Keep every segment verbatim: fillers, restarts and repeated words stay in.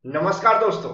नमस्कार दोस्तों।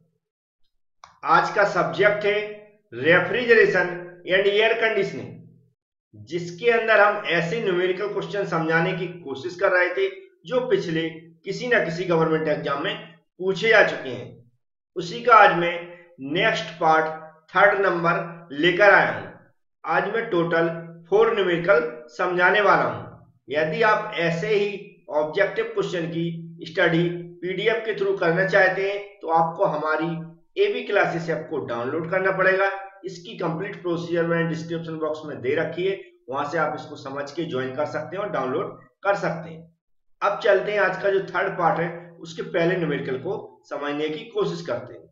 आज का सब्जेक्ट है रेफ्रिजरेशन एंड एयर कंडीशनिंग, जिसके अंदर हम ऐसे न्यूमेरिकल क्वेश्चन समझाने की कोशिश कर रहे थे जो पिछले किसी ना किसी गवर्नमेंट एग्जाम में पूछे जा चुके हैं। उसी का आज मैं नेक्स्ट पार्ट थर्ड नंबर लेकर आया हूं। आज मैं टोटल फोर न्यूमेरिकल समझाने वाला हूं। यदि आप ऐसे ही ऑब्जेक्टिव क्वेश्चन की स्टडी पीडीएफ के थ्रू करना चाहते हैं तो आपको हमारी एबी क्लासेस ऐप को डाउनलोड करना पड़ेगा। इसकी कंप्लीट प्रोसीजर मैंने डिस्क्रिप्शन बॉक्स में दे रखी है, वहां से आप इसको समझ के ज्वाइन कर सकते हैं और डाउनलोड कर सकते हैं। अब चलते हैं, आज का जो थर्ड पार्ट है उसके पहले न्यूमेरिकल को समझने की कोशिश करते हैं।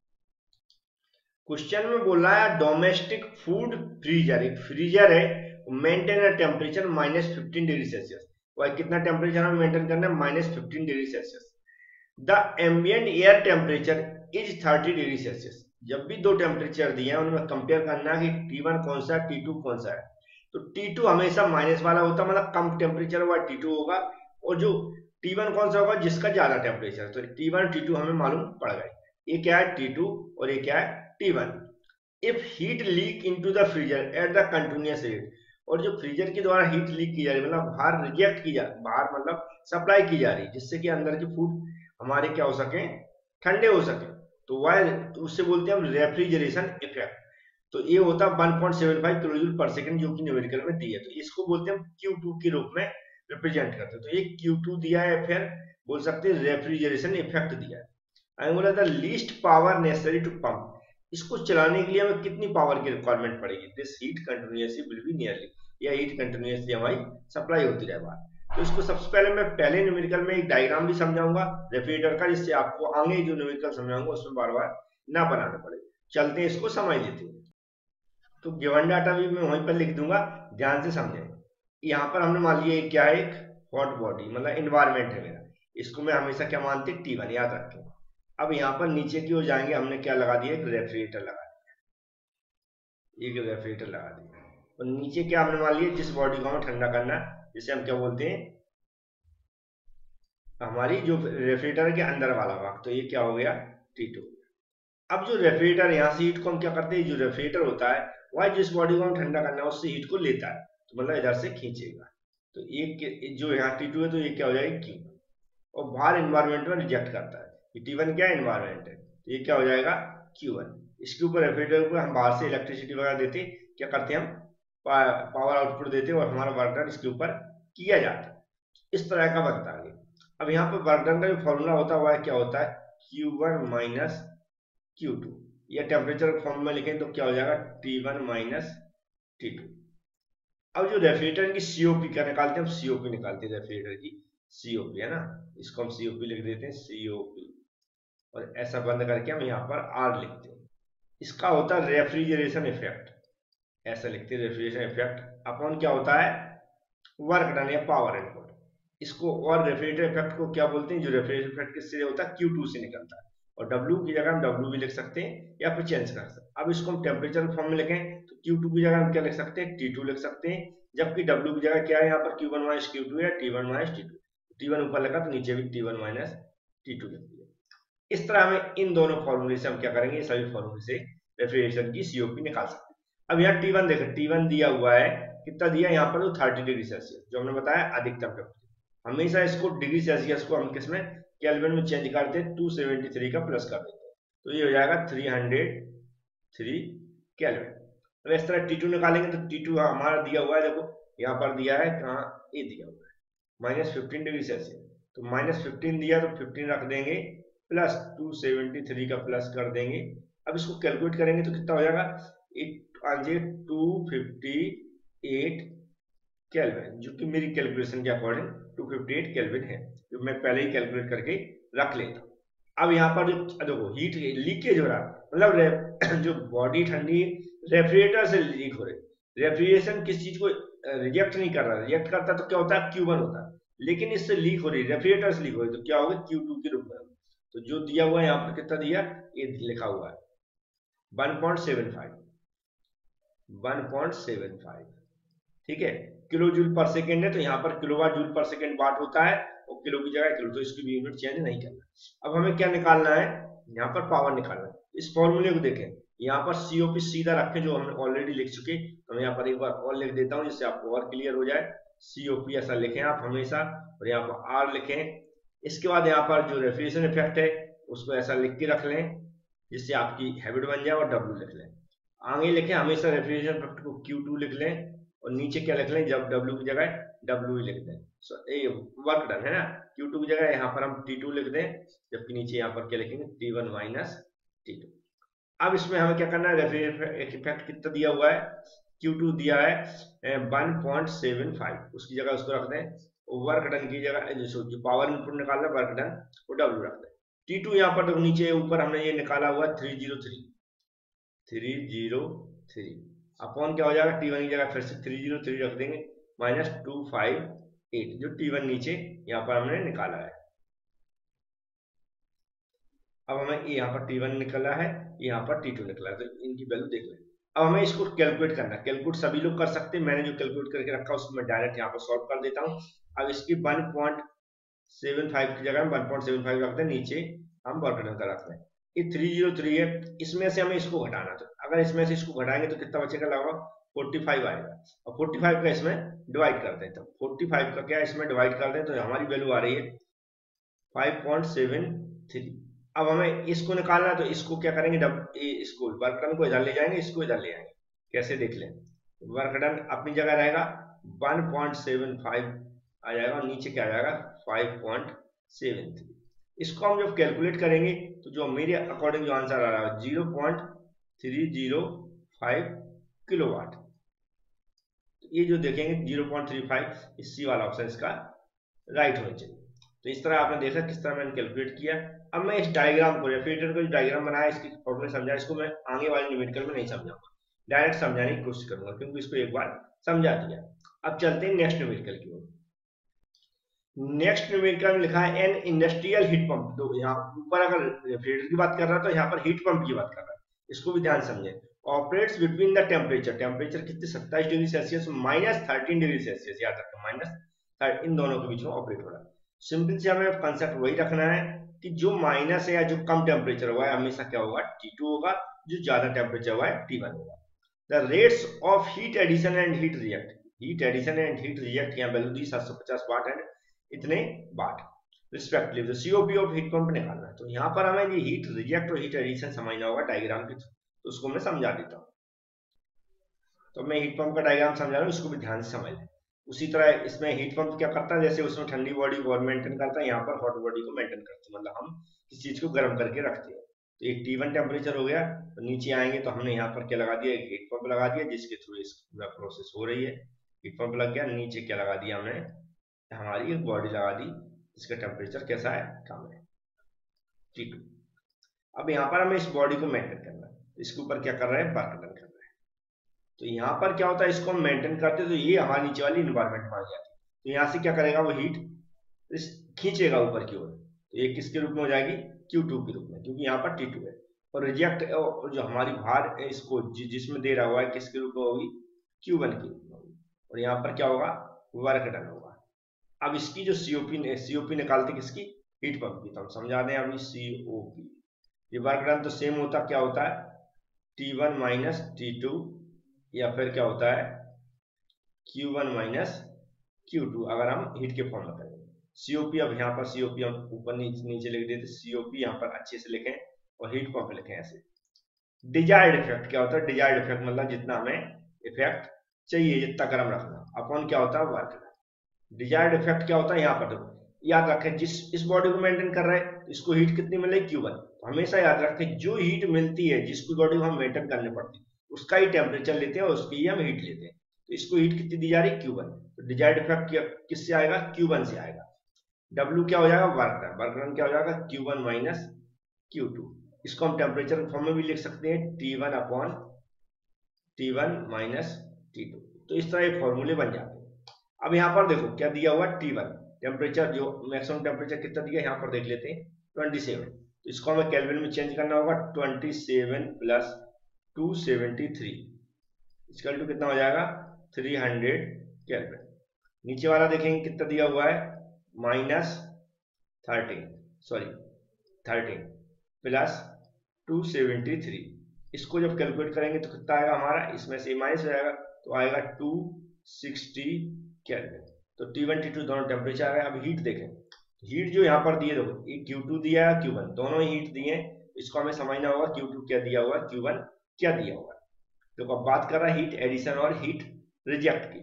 क्वेश्चन में बोल रहा है डोमेस्टिक फूड फ्रीजर, एक फ्रीजर है, maintain a temperature minus fifteen degree Celsius. वह कितना टेम्परेचर हमें मेंटेन करना है? Minus fifteen degree Celsius. The ambient air temperature is thirty degree Celsius. जब भी दो टेम्परेचर दिए हैं उनमें कंपेयर करना है कि टी वन कौन सा है, टी टू कौन सा है। तो टी टू हमेशा माइनस वाला होता है, मतलब कम टेम्परेचर हुआ टी टू होगा, और जो टी वन कौन सा होगा? जिसका ज्यादा टेम्परेचर। तो टी वन टी टू हमें मालूम पड़ गए। ये क्या है? टी टू, और ये क्या है? T one. If heat leak into the freezer at the continuous rate, और जो फ्रीजर के द्वारा हीट लीक की जा रही है, मतलब बाहर रिजेक्ट की जा बाहर मतलब सप्लाई की जा रही है, जिससे कि अंदर के फूड हमारे क्या हो सके? ठंडे हो सके। तो वह तो उससे बोलते हैं हम रेफ्रिजरेशन इफेक्ट। तो ये होता है one point seven five kilo joule per second, जो कि न्यूमेरिकल में दी है। तो इसको बोलते हैं हम क्यू टू के रूप में रिप्रेजेंट करते हैं। तो ये क्यू टू दिया है, फिर बोल सकते हैं रेफ्रिजरेशन इफेक्ट दिया है। आई बोला था least power necessary to pump, इसको चलाने के लिए हमें कितनी पावर की रिक्वायरमेंट पड़ेगी? This heat continuously will be nearly, या हीट कंटिन्यूअसली हमारी सप्लाई होती रहे बाहर। तो इसको सबसे पहले मैं पहले न्यूमेरिकल में एक डायग्राम भी समझाऊंगा रेफ्रिजरेटर का, जिससे आपको आगे जो न्यूमेरिकल समझाऊंगा उसमें बार बार ना बनाना पड़े। चलते हैं, इसको समझ लेते हैं। तो गिवन डाटा भी मैं वहीं पर लिख दूंगा, ध्यान से समझें। यहाँ पर हमने मान लिया क्या है? एक हॉट बॉडी, मतलब इन्वायरमेंट है मेरा। इसको मैं हमेशा क्या मानते? टी वन, याद रखें। अब यहाँ पर नीचे की ओर जाएंगे, हमने क्या लगा दिया? एक रेफ्रिजरेटर लगा दिया, एक रेफ्रिजरेटर लगा दिया। और नीचे क्या हमने मान लिया? जिस बॉडी को हमें ठंडा करना है, जिसे हम क्या बोलते हैं? हमारी जो रेफ्रिजरेटर के अंदर वाला भाग। तो ये क्या हो गया? T two. अब जो रेफ्रिजरेटर, यहाँ से हीट को हम क्या करते हैं? जो रेफ्रिजरेटर होता है वह जिस बॉडी को हम ठंडा करना है उससे हीट को लेता है, तो मतलब इधर से खींचेगा। तो एक जो यहाँ टी टू है, तो ये क्या हो जाएगा? क्यू। और बाहर एनवायरमेंट में रिजेक्ट करता है। टी वन क्या है? एनवायरमेंट है। तो ये क्या हो जाएगा? Q one. इसके ऊपर रेफ्रिजरेटर को हम बाहर से इलेक्ट्रिसिटी वगैरह देते, क्या करते हैं? हम पावर आउटपुट देते और हमारा वर्क डन इसके ऊपर किया जाता है। इस तरह का बनता है। अब यहाँ पर वर्क डन का जो फॉर्मूला होता है वह क्या होता है? Q one minus Q two, या टेम्परेचर फॉर्म में लिखें तो क्या हो जाएगा? T one minus T two. अब जो रेफ्रिजरेटर की सीओपी क्या निकालते हैं? हम सीओपी निकालते हैं रेफ्रिजरेटर की, सीओपी है ना, इसको हम सीओपी लिख देते हैं, सीओपी। और ऐसा बंद करके हम यहाँ पर आर लिखते हैं। इसका होता है रेफ्रिजरेशन इफेक्ट, ऐसा लिखते हैं रेफ्रिजरेशन इफेक्ट अपॉन क्या होता है? वर्क डन या पावर इनपुट। इसको और रेफ्रिजरेटर इफेक्ट को क्या बोलते हैं? जो रेफ्रिजरेटर इफेक्ट किससे होता है? क्यू टू से निकलता है। और W की जगह हम W भी लिख सकते हैं या फिर चेंज कर सकते हैं। अब इसको हम टेम्परेचर फॉर्म में लिखें तो क्यू टू की जगह हम क्या लिख सकते हैं? टी टू लिख सकते हैं, जबकि W की जगह क्या है? यहाँ पर Q one minus Q two या T one minus T two. T one ऊपर लिखा तो नीचे भी T one minus T two लिख दिया। इस तरह हमें इन दोनों फॉर्मूले से हम क्या करेंगे? सभी फॉर्मूले से रेफ्रिजरेशन की सीओपी निकाल सकते हैं। अब यहाँ टी वन देखें, टी वन दिया हुआ है, कितना दिया यहाँ पर? तो थर्टी डिग्री सेल्सियस, जो हमने बताया अधिकतम टेम्परेचर। हमेशा इसको डिग्री सेल्सियस को हम किसमें? केल्विन में चेंज करते हैं, टू सेवेंटी थ्री का प्लस कर देते हैं, तो ये हो जाएगा थ्री हंड्रेड थ्री केल्विन। अब इस तरह टी टू निकालेंगे तो टी टू हमारा दिया हुआ है, देखो यहाँ पर दिया है, कहाँ? ये दिया हुआ है माइनस फिफ्टीन डिग्री सेल्सियस। तो माइनस फिफ्टीन दिया तो फिफ्टीन रख देंगे, प्लस टू सेवेंटी थ्री का प्लस कर देंगे। अब इसको कैलकुलेट करेंगे तो कितना हो जाएगा? टू फिफ्टी एट केल्विन, जो कि मेरी कैलकुलेशन के according to fifty eight kelvin है, जो मैं पहले ही कैलकुलेट करके रख लेता हूँ। अब यहाँ पर जो देखो हीट लीकेज हो रहा है, मतलब जो बॉडी ठंडी रेफ्रिजरेटर से लीक हो रही। रेफ्रिजरेशन किस चीज को रिजेक्ट नहीं कर रहा? रिजेक्ट करता तो क्या होता है? क्यू वन होता है, लेकिन इससे लीक हो रही, रेफ्रिजरेटर से लीक हो रही, तो क्या होगा? क्यू टू के रूप में। तो जो दिया हुआ है यहाँ पर कितना दिया? ये लिखा हुआ है one point seven five, one point seven five. ठीक है, किलो जूल पर सेकेंड है, तो यहाँ पर kilowatt joule per second watt होता है, और किलो की जगह किलो, तो इसकी भी यूनिट चेंज नहीं करना। अब हमें क्या निकालना है, यहाँ पर पावर निकालना है। इस फॉर्मूले को देखें, यहाँ पर सीओपी सीधा रखें जो हमने ऑलरेडी लिख चुके, तो मैं यहाँ पर एक बार और लिख देता हूँ जिससे आपको और क्लियर हो जाए। सीओपी ऐसा लिखें आप हमेशा, और यहाँ पर आर लिखें। इसके बाद यहाँ पर जो रेफ्रिजरेशन इफेक्ट है उसको ऐसा लिख के रख लें जिससे आपकी हैबिट बन जाए, और डब्ल्यू लिख लें। आगे लिखें हमेशा रेफ्रिजरेशन इफेक्ट को क्यू टू लिख लें, और नीचे क्या लिख लें, जब डब्ल्यू की जगह डब्ल्यू ही लिख दें। सो ये वर्क डन है ना। क्यू टू की जगह यहाँ पर हम टी टू लिख दें, जबकि नीचे यहाँ पर क्या लिखेंगे, T one minus T two. अब इसमें हमें क्या करना है, रेफ्रिजरेशन इफेक्ट कितना दिया हुआ है, क्यू टू दिया है वन पॉइंट सेवन फाइव, उसकी जगह उसको रख दें। वर्क डन की जगह जो पावर इनपुट निकालना वर्क डन वो डब्ल्यू रख दें। टी टू यहाँ पर नीचे ऊपर हमने ये निकाला हुआ three zero three three zero three upon क्या हो जाएगा, टी वन की जगह फिर से थ्री जीरो थ्री रख देंगे माइनस टू फाइव एट, जो टी वन नीचे यहाँ पर हमने निकाला है। अब हमें यहाँ पर टी वन निकला है, यहाँ पर टी टू निकला है, तो इनकी वैल्यू देख लें। अब हमें इसको कैलकुलेट करना है। कैलकुलेट सभी लोग कर सकते हैं, मैंने जो कैलकुलेट करके रखा उसको मैं डायरेक्ट यहाँ पर सॉल्व कर देता हूँ। अब इसकी वन पॉइंट सेवन फाइव की जगह वन पॉइंट सेवन फाइव रखते हैं, नीचे हम वर्क डन का रखते हैं। ये थ्री जीरो थ्री है, इसमें से हमें इसको घटाना, तो अगर इसमें से इसको घटाएंगे तो कितना बचेगा, लगभग फोर्टी फाइव आएगा, और फोर्टी फाइव का इसमें डिवाइड करते हैं, तो फोर्टी फाइव का क्या इसमें डिवाइड करते हैं, तो हमारी वैल्यू आ रही है फाइव पॉइंट सेवन थ्री। अब हमें इसको निकालना है, तो इसको क्या करेंगे, डब इसको वर्क डन को इधर ले जाएंगे, इसको इधर ले आएंगे। कैसे देख लें, वर्क डन अपनी जगह रहेगा वन पॉइंट सेवन फाइव आ जाएगा, और नीचे क्या आ जाएगा फाइव पॉइंट सेवन थ्री। इसको हम जब कैलकुलेट करेंगे तो जो मेरे अकॉर्डिंग जो आंसर आ रहा है zero point three zero five kilowatt. तो ये जो देखेंगे जीरो पॉइंट थ्री फाइव, इस सी वाला ऑप्शन इसका राइट होना चाहिए। तो इस तरह आपने देखा किस तरह मैंने कैलकुलेट किया। अब मैं इस डायग्राम को, रेफ्रिजरेटर का जो डायग्राम बनाया इसकी फॉर्मूले समझा, इसको मैं आगे वाले न्यूमेरिकल में नहीं समझाऊंगा, डायरेक्ट समझाने की कोशिश करूंगा क्योंकि इसको एक बार समझा दिया। अब चलते हैं नेक्स्ट न्यूमेरिकल की ओर। नेक्स्ट न्यूमेरिकल में लिखा है एन इंडस्ट्रियल हीट पंप। तो यहाँ ऊपर अगर रेफ्रिजरेटर की बात कर रहा है तो यहाँ पर हीट पंप की बात कर रहा है, इसको भी ध्यान समझें। Operates between the temperature, temperature कितने सत्ताईस degree Celsius minus thirteen degree Celsius, याद रखें माइनस, इन दोनों के बीच में ऑपरेट हो रहा है। सिंपल से हमें कंसेप्ट वही रखना है कि जो माइनस है या जो कम टेम्परेचर हुआ है हमेशा क्या होगा, टी टू होगा, जो ज्यादा टेम्परेचर हुआ है टी वन होगा। The rates of heat addition and heat reject, heat addition and heat reject यहाँ वैल्यू दी सात सौ पचास वाट एंड इतने watt respectively. The COP of heat pump निकालना है। तो यहाँ पर हमें ये हीट रिजेक्ट और हीट एडिशन समझना होगा डायग्राम के थ्रू, तो उसको मैं समझा देता हूँ। तो मैं हीट पंप का डायग्राम समझा रहा हूँ, इसको भी ध्यान से समझ लें। उसी तरह इसमें हीट पंप क्या करता है, जैसे उसमें ठंडी बॉडी को मेंटेन करता है, यहाँ पर हॉट बॉडी को मेंटेन करता है, मतलब हम किसी चीज को गर्म करके रखते हैं। तो एक टी वन टेम्परेचर हो गया, तो नीचे आएंगे तो हमने यहाँ पर क्या लगा दिया, एक हीट पंप लगा दिया जिसके थ्रू इस पूरा प्रोसेस हो रही है। हीट पंप लग गया, नीचे क्या लगा दिया हमने, हमारी एक बॉडी लगा दी जिसका टेम्परेचर कैसा है, कम है, टी टू। अब यहाँ पर हमें इस बॉडी को मेंटेन करना है, तो इसके ऊपर क्या कर रहे हैं, वर्क डन कर रहे हैं। तो यहाँ पर क्या होता है, इसको हम मेंटेन करते हैं तो ये हमारी नीचे वाली इन्वायरमेंट में आ जाती है। तो यहाँ से क्या करेगा, वो हीट खींचेगा ऊपर की ओर, तो ये किसके रूप में हो जाएगी, क्यू टू के रूप में, क्योंकि यहाँ पर टी टू है। और रिजेक्ट जो हमारी भार है इसको जिसमें दे रहा हुआ है किसके रूप में होगी, क्यू वन के रूप में होगी। और यहाँ पर क्या होगा, वर्क डन होगा। अब इसकी जो सीओपी सीओपी निकालते किसकी, हीट पंप की, तो हम समझा दें अभी सीओपी। ये वर्क डन तो सेम होता, क्या होता है T one minus T two, या फिर क्या होता है Q one minus Q two, अगर हम हीट के फॉर्म में करेंगे। सीओपी, अब यहाँ पर सीओपी हम ऊपर नीचे नीचे लिख देते, सीओपी यहाँ पर अच्छे से लिखें और हीट पंप लिखें ऐसे। डिजायर्ड इफेक्ट क्या होता है, डिजायर्ड इफेक्ट मतलब जितना हमें इफेक्ट चाहिए, जितना गर्म रखना, अपॉन क्या होता है, वर्क डन। डिजायर्ड इफेक्ट क्या होता है, यहाँ पर देखो याद रखें, जिस इस बॉडी को मेंटेन कर रहे हैं इसको हीट कितनी मिल रही है, क्यू वन। तो हमेशा याद रखें जो हीट मिलती है जिसको बॉडी को हम मेंटेन करनी पड़ती है उसका ही टेम्परेचर लेते हैं और उसकी ही हम हीट लेते हैं। तो इसको हीट कितनी दी जा रही है, क्यू वन। तो डिजायर्ड इफेक्ट किससे आएगा, क्यू वन से आएगा। डब्ल्यू क्या हो जाएगा, वर्क डन। वर्क डन क्या हो जाएगा, Q one minus Q two. इसको हम टेम्परेचर फॉर्म में भी लिख सकते हैं, T one upon T one minus T two. तो इस तरह ये फॉर्मूले बन जाते हैं। अब यहाँ पर देखो क्या दिया हुआ, टी वन टेम्परेचर, जो मैक्सिमम टेम्परेचर कितना दिया यहाँ पर देख लेते हैं, ट्वेंटी सेवन। तो इसको हमें केल्विन में चेंज करना होगा, twenty seven plus two seventy three equal to कितना हो जाएगा, थ्री हंड्रेड केल्विन। नीचे वाला देखेंगे कितना दिया हुआ है, minus thirteen sorry thirteen plus two seventy three. इसको जब कैलकुलेट करेंगे तो कितना आएगा हमारा, इसमें से माइनस हो जाएगा तो आएगा टू सिक्सटी केल्विन। तो टी वन टी टू दोनों टेम्परेचर आ गए। अब हीट देखें, हीट जो यहाँ पर दिए देखो, ये क्यू टू दिया है क्यू वन, दोनों ही हीट दिए। इसको हमें समझना होगा क्यू टू क्या दिया हुआ, क्यू वन क्या दिया हुआ। देखो अब बात कर रहा है हीट एडिशन और हीट रिजेक्ट की।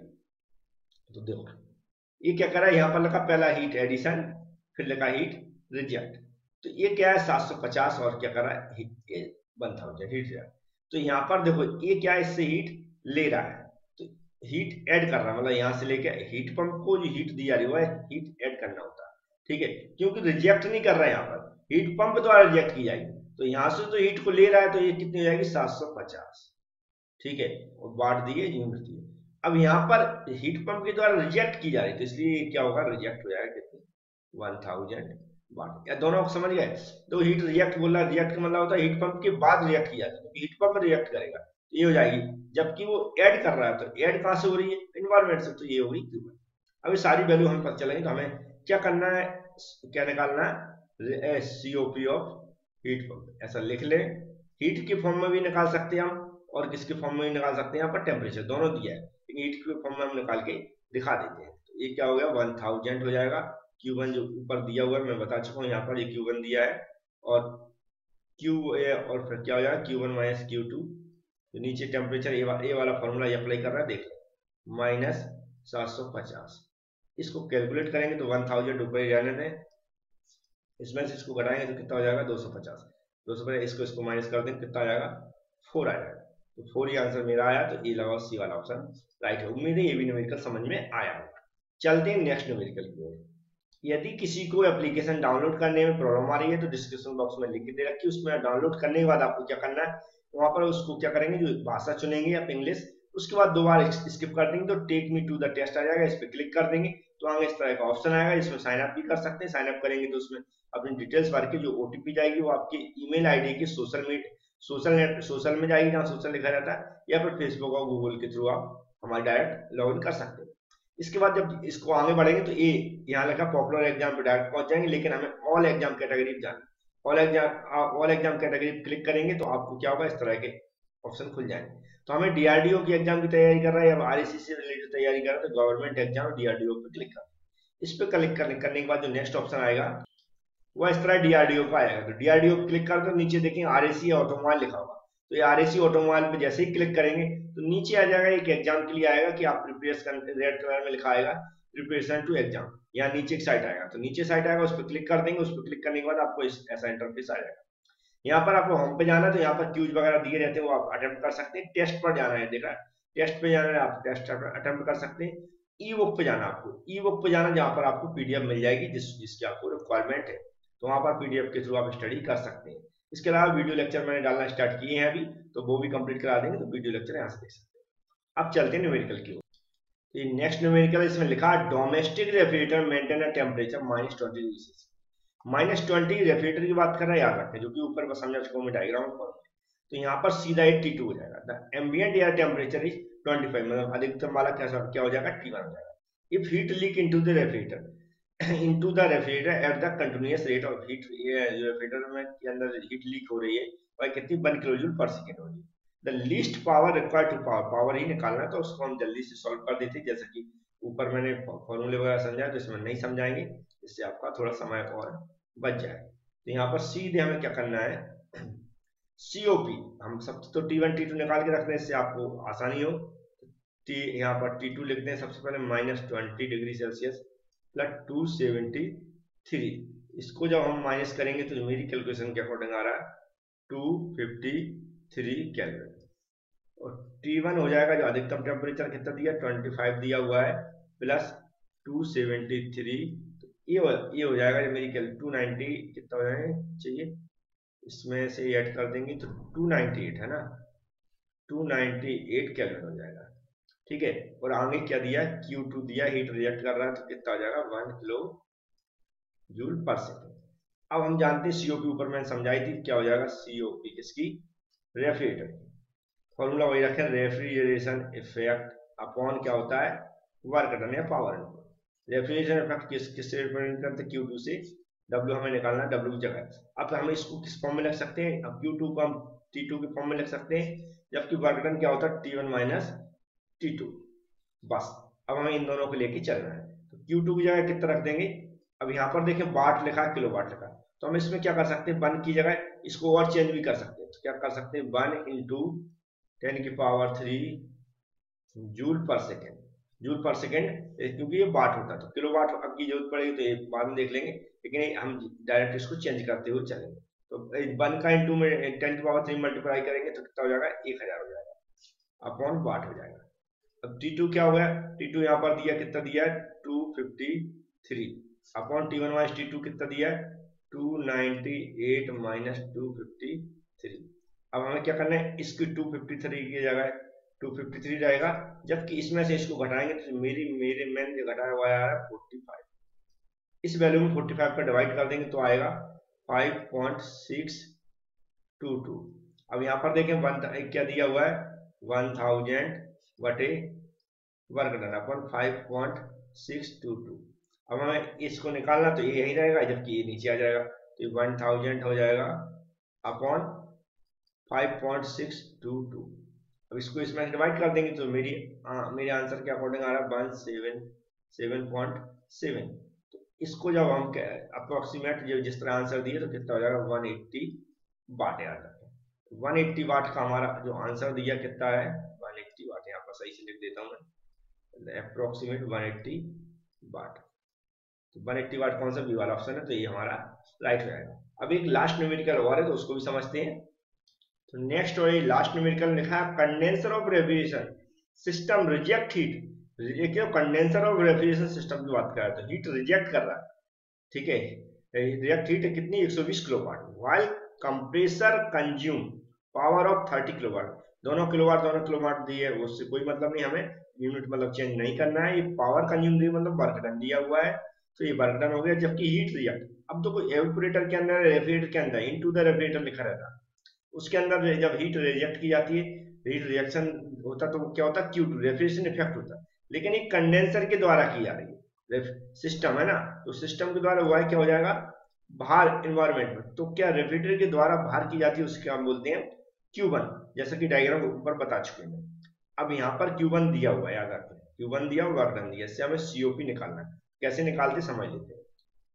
तो देखो ये क्या कर रहा है, यहाँ पर लिखा पहला हीट एडिशन, फिर लिखा हीट रिजेक्ट। तो ये क्या है सात सौ पचास और क्या कर रहा है heat one thousand heat reject. तो यहाँ पर देखो ये क्या है, इससे हीट ले रहा है तो हीट ऐड कर रहा है, मतलब यहाँ से लेके हीट पंप को जो हीट दी जा रही है हीट ऐड करना होता है, ठीक है। क्योंकि रिजेक्ट नहीं कर रहा है, यहाँ पर हीट पंप द्वारा रिजेक्ट की जाएगी। तो यहाँ से तो हीट को ले रहा है तो ये कितनी हो जाएगी सात सौ पचास, ठीक है। और बांट दिए यूनिट दिए। अब यहाँ पर हीट पंप के द्वारा रिजेक्ट की जा रही है तो इसलिए क्या होगा, रिजेक्ट हो जाएगा कितनी वन थाउजेंड वाट। या दोनों समझ गए। तो हीट रिजेक्ट बोल रहा है, रिजेक्ट का मतलब होता है हीट पंप के बाद रिजेक्ट की जाती है, हीट पंप रिजेक्ट करेगा तो ये हो जाएगी। जबकि वो ऐड कर रहा है तो ऐड कहाँ से हो रही है, एनवायरमेंट से, तो ये हो गई क्यू वन। अब ये सारी वैल्यू हम पता चलेंगे। तो हमें क्या करना है, क्या निकालना है, सीओपी ऑफ हीट पंप ऐसा लिख ले। हीट के फॉर्म में भी निकाल सकते हैं हम और किसके फॉर्म में भी निकाल सकते हैं, यहाँ पर टेम्परेचर दोनों दिया है, लेकिन हीट के फॉर्म में हम निकाल के दिखा देते हैं। तो ये क्या हो गया वन थाउजेंड हो जाएगा। क्यू वन जो ऊपर दिया हुआ है मैं बता चुका हूँ, यहाँ पर ये क्यू वन दिया है और क्यू ए और फिर क्या हो जाएगा Q one minus Q two. तो नीचे टेम्परेचर ए वा, वाला फॉर्मूला अप्लाई कर रहा है, देख लो माइनस सात सौ पचास। इसको कैलकुलेट करेंगे तो वन थाउजेंड ऊपर ही रहने दें, इसमें से इसको घटाएंगे तो कितना हो जाएगा दो सौ पचास। दो सौ पचास इसको इसको माइनस कर देंगे कितना आ जाएगा फोर आ जाएगा। तो फोर ही आंसर मेरा आया। तो ए लगाओ सी वाला ऑप्शन राइट है। उम्मीद है ये भी न्यूमेरिकल समझ में आया होगा। चलते हैं नेक्स्ट न्यूमेरिकल की ओर। यदि किसी को एप्लीकेशन डाउनलोड करने में प्रॉब्लम आ रही है तो डिस्क्रिप्शन बॉक्स में लिख के दे रखी है, उसमें डाउनलोड करने के बाद आपको क्या करना है, वहां पर उसको क्या करेंगे, जो भाषा चुनेंगे या इंग्लिश, उसके बाद दो बार स्किप कर देंगे तो take me to the test आ जाएगा। इस पर क्लिक कर देंगे तो आगे इस तरह का ऑप्शन आएगा, इसमें साइन अप भी कर सकते हैं। साइन अप करेंगे तो उसमें अपनी डिटेल्स भर के जो ओटीपी जाएगी वो आपके ईमेल आईडी के social media social net social में जाएगी जहाँ सोशल लिखा रहता है, या फिर फेसबुक और गूगल के थ्रू आप हमारे डायरेक्ट लॉग इन कर सकते हैं। इसके बाद जब इसको आगे बढ़ेंगे तो ये यहाँ लिखा पॉपुलर एग्जाम पे डायरेक्ट पहुंच जाएंगे, लेकिन हमें ऑल एग्जाम कैटेगरी जाना। All exam all exam category click करेंगे तो आपको क्या होगा, इस तरह के ऑप्शन खुल जाएंगे। तो हमें डीआरडीओ की एग्जाम की तैयारी कर रहा है या आरएससी से रिलेटेड तैयारी कर रहा है तो गवर्नमेंट एग्जाम डीआरडीओ पे क्लिक कर, इस पे क्लिक करने करने के बाद जो नेक्स्ट ऑप्शन आएगा वो इस तरह डीआरडीओ का आएगा। तो डीआरडीओ क्लिक कर दो, नीचे देखेंगे आरएससी ऑटोमोबाइल लिखा होगा, तो ये आरएससी ऑटोमोबाइल पे जैसे ही क्लिक करेंगे तो नीचे आ जाएगा एक एग्जाम के लिए आएगा कि आप प्रिपेयर, रेड कलर में लिखा आएगा प्रिपरेशन टू एग्जाम, यहाँ नीचे एक साइट आएगा। तो नीचे साइट आएगा उस पर क्लिक कर देंगे, उस पर क्लिक करने के बाद आपको इस ऐसा इंटरफेस आ जाएगा। यहाँ पर आपको होम पे जाना है तो यहाँ पर क्यूज वगैरह दिए रहते हैं वो आप अटेम्प्ट कर सकते हैं। टेस्ट पर जाना है, देखा टेस्ट पे जाना है, आप टेस्ट अटेम्प्ट कर सकते हैं। ई बुक पे जाना, आपको ई बुक पे जाना जहाँ पर आपको पीडीएफ मिल जाएगी जिस जिसकी आपको रिक्वायरमेंट है, तो वहाँ पर पीडीएफ के थ्रू आप स्टडी कर सकते हैं। इसके अलावा वीडियो लेक्चर मैंने डालना स्टार्ट किए हैं अभी, तो वो भी कंप्लीट करा देंगे, तो वीडियो लेक्चर यहाँ से देख सकते हैं। अब चलते हैं न्यूमेरिकल की ओर। नेक्स्ट न्यूमेरिकल इसमें लिखा domestic refrigerator maintain a temperature minus twenty degree Celsius. Minus twenty refrigerator की बात कर रहा है, याद रखें, जो कि ऊपर बस समझा चुका हूँ डायग्राम पर। तो यहाँ पर सीधा एट्टी टू हो जाएगा। The ambient air temperature is twenty five, मतलब अधिकतम वाला क्या क्या हो जाएगा टी वन हो जाएगा। If heat leak into the refrigerator into the refrigerator at the continuous rate of heat, refrigerator में के अंदर हीट लीक हो रही है और कितनी one kilo joule per second हो रही है। The least power required to power, power ही निकालना है तो उसको हम जल्दी से सॉल्व कर देते हैं, जैसे कि ऊपर मैंने फॉर्मूले वगैरह समझाया तो इसमें नहीं समझाएंगे, इससे आपका थोड़ा समय और बच जाए। तो यहाँ पर सीधे हमें क्या करना है, सीओपी हम सब तो टी वन टी टू निकाल के रखते हैं, इससे आपको आसानी हो। टी यहाँ पर टी टू लिखते हैं सबसे पहले minus twenty degree Celsius plus two seventy three. इसको जब हम माइनस करेंगे तो मेरी कैलकुलेशन के अकॉर्डिंग आ रहा है टू फिफ्टी थ्री केल्विन। और टी वन हो जाएगा जो अधिकतम टेम्परेचर कितना दिया ट्वेंटी फाइव दिया हुआ है प्लस टू सेवेंटी थ्री, तो ये ये हो जाएगा जो मेरी कैल टू नाइंटी कितना हो जाएगा चाहिए, इसमें से ऐड कर देंगे तो टू नाइंटी एट है ना, टू नाइंटी एट केल्विन हो जाएगा, ठीक है। और आगे क्या दिया, क्यू टू दिया, हीट रिजेक्ट कर रहा है तो कितना हो जाएगा one kilo joule per second. अब हम जानते हैं सीओपी, ऊपर मैंने समझाई थी क्या हो जाएगा सीओपी किसकी, रेफ्रिजरेटर की। फॉर्मूला वही रखें, रेफ्रिजरेशन इफेक्ट अपॉन क्या होता है वर्क डन या पावर इनपुट। रेफ्रिजरेशन इफेक्ट किस किससे रिप्रेजेंट करते हैं, क्यू टू से डब्ल्यू हमें निकालना है, डब्ल्यू की जगह। अब हम इसको किस फॉर्म में लिख सकते हैं, अब क्यू टू को हम टी टू के फॉर्म में लिख सकते हैं, जबकि वर्क डन क्या होता है T one minus T two. बस अब हमें इन दोनों को लेके चलना है। तो क्यू टू की जगह कितना रख देंगे, अब यहाँ पर देखें वाट लिखा है, किलो वाट लिखा है, तो हम इसमें क्या कर सकते हैं, वन की जगह इसको और चेंज भी कर सकते हैं। तो क्या कर सकते हैं, वन इंटू टेन की power three joule per second, joule per second, क्योंकि ये वाट होता है तो किलो वाट अब की जरूरत पड़ेगी तो ये बाद में देख लेंगे, लेकिन हम डायरेक्ट इसको चेंज करते हुए चलेंगे। तो वन का इंटू में टेन की पावर थ्री मल्टीप्लाई करेंगे तो कितना हो जाएगा, एक हजार हो जाएगा अपॉन वाट हो जाएगा। अब टी टू क्या हो गया, टी टू यहाँ पर दिया कितना दिया है two fifty three upon T one minus T two कितना दिया है two ninety eight minus two fifty three. अब हमें क्या करना है, इसकी टू फिफ्टी थ्री की जगह टू फिफ्टी थ्री रहेगा, जबकि इसमें से इसको घटाएंगे तो मेरी मेरे मैंने जो घटाया हुआ है फोर्टी फाइव, इस वैल्यू में फोर्टी फाइव का डिवाइड कर देंगे तो आएगा five point six two two. अब यहाँ पर देखें वन क्या दिया हुआ है वन थाउजेंड बटे work done upon five point six two two. अब हमें इसको निकालना तो ये यही रहेगा, जबकि ये नीचे आ जाएगा तो वन थाउजेंड हो जाएगा upon five point six two two. अब इसको इसमें डिवाइड कर देंगे तो मेरी आ, मेरे आंसर के अकॉर्डिंग आ रहा है one seven seven point seven. तो इसको जब हम अप्रोक्सीमेट जो जिस तरह आंसर दिए तो कितना हो जाएगा वन एट्टी वाट आ जाता है। वन एट्टी वाट का हमारा जो आंसर दिया कितना है वन एट्टी वाट, यहाँ पर सही से लिख देता हूँ मैं अप्रोक्सीमेट वन एट्टी वाट। तो वन एट्टी वाट कौन सा बी वाला ऑप्शन है, तो ये हमारा राइट हो जाएगा। अब एक लास्ट न्यूमेरिकल और है तो उसको भी समझते हैं। तो नेक्स्ट वही लास्ट न्यूमेरिकल लिखा है condenser of refrigeration system reject heat. देखिए कंडेंसर ऑफ रेफ्रिजरेशन सिस्टम की बात कर रहा है तो हीट रिजेक्ट कर रहा है, ठीक है, रिजेक्ट हीट कितनी एक सौ बीस kilowatt, while compressor consume power of thirty kilowatt. दोनों किलोवाट दोनों किलोवाट दिए उससे कोई मतलब नहीं, हमें यूनिट मतलब चेंज नहीं करना है, ये पावर कंज्यूम दिए मतलब वर्क डन दिया हुआ है तो ये वर्क डन हो गया। जबकि हीट रिजेक्ट, अब तो कोई एवापोरेटर के अंदर रेफ्रिजरेटर के अंदर इनटू द रेफ्रिजरेटर लिखा रहता है, उसके अंदर जब हीट रिजेक्ट की जाती है हीट रिजेक्शन होता तो क्या होता है क्यू टू रेफ्रिजरेशन इफेक्ट होता है, लेकिन ये कंडेंसर के द्वारा की जा रही है, सिस्टम है ना, तो सिस्टम के द्वारा हुआ है क्या हो जाएगा बाहर एनवायरमेंट में। तो क्या रेफ्रिजरेटर के द्वारा बाहर की जाती है उसके हम बोलते हैं क्यू वन, जैसा कि डायग्राम ऊपर बता चुके हैं। अब यहाँ पर क्यू वन दिया हुआ है, याद रखें क्यू वन दिया हुआ वर्क डन दिया, इससे हमें सीओपी निकालना है, कैसे निकालते समझ लेते हैं।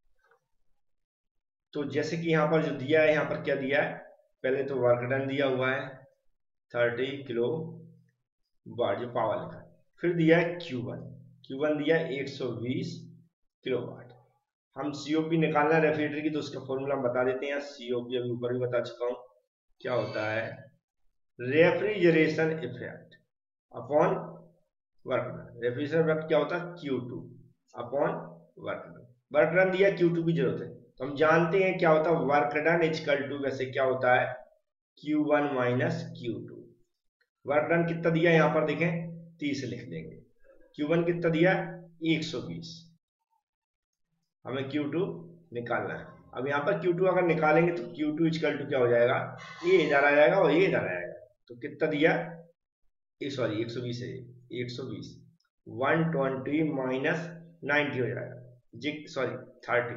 तो जैसे कि यहाँ पर जो दिया है, यहाँ पर क्या दिया है, पहले तो वर्क डन दिया हुआ है थर्टी किलो वाट जो पावर लिखा है, फिर दिया है क्यू वन, क्यू वन दिया है एक सौ बीस किलो वाट। हम सीओपी निकालना है रेफ्रिजरेटर की तो उसका फॉर्मूला हम बता देते हैं, सीओपी अभी ऊपर भी बता चुका हूँ क्या होता है, refrigeration effect upon work done. Refrigeration effect क्या होता है Q two upon work done, work done दिया क्यू टू की जरूरत है तो हम जानते हैं क्या होता है वर्क डन इक्वल टू वैसे क्या होता है Q one minus Q two. Work done कितना दिया यहाँ पर देखें तीस लिख देंगे, क्यू वन कितना दिया एक सौ बीस, हमें क्यू टू निकालना है। अब यहाँ पर क्यू टू अगर निकालेंगे तो क्यू टू इक्वल टू क्या हो जाएगा, ये इधर आ जाएगा और ये इधर आ जाएगा, तो कितना दिया सॉरी एक सौ बीस है, एक सौ बीस वन ट्वेंटी माइनस नाइनटी हो जाएगा जी sorry thirty,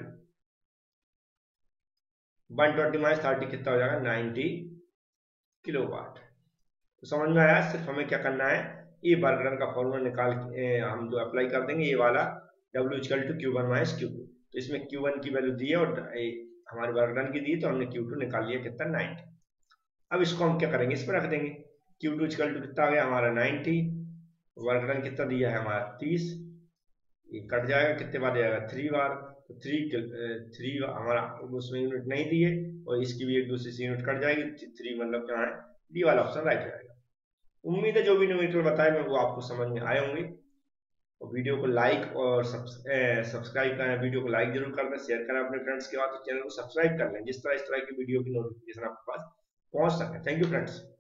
one twenty minus thirty कितना हो जाएगा नाइनटी किलोवाट। तो समझ में आया, सिर्फ हमें क्या करना है ये वर्क डन का फॉर्मूला निकाल के हम जो अप्लाई कर देंगे ये वाला W equal to Q one minus Q two. तो इसमें क्यू वन की वैल्यू दी है और हमारे वर्क डन की दी तो हमने क्यू टू निकाल लिया कितना नाइनटी। अब इसको हम क्या करेंगे इसमें रख देंगे, क्यू टू इक्वल टू कितना आ गया हमारा नाइनटी, वर्क डन कितना दिया है हमारा तीस, ये कट जाएगा कितने बार जाएगा थ्री बार, तो थ्री थ्री हमारा उसमें यूनिट नहीं दिए और इसकी भी एक दूसरे से यूनिट कट जाएगी, थ्री मतलब क्या है डी वाला ऑप्शन राइट जाएगा। उम्मीद है जो भी न्यूमेरिकल बताए मैं वो आपको समझ में आए होंगे, और वीडियो को लाइक और सब्सक्राइब करें, वीडियो को लाइक जरूर कर दें, शेयर करें अपने फ्रेंड्स के बाद, तो चैनल को सब्सक्राइब कर लें जिस तरह इस तरह की वीडियो की नोटिफिकेशन आपके पास पहुंच सके। Thank you friends.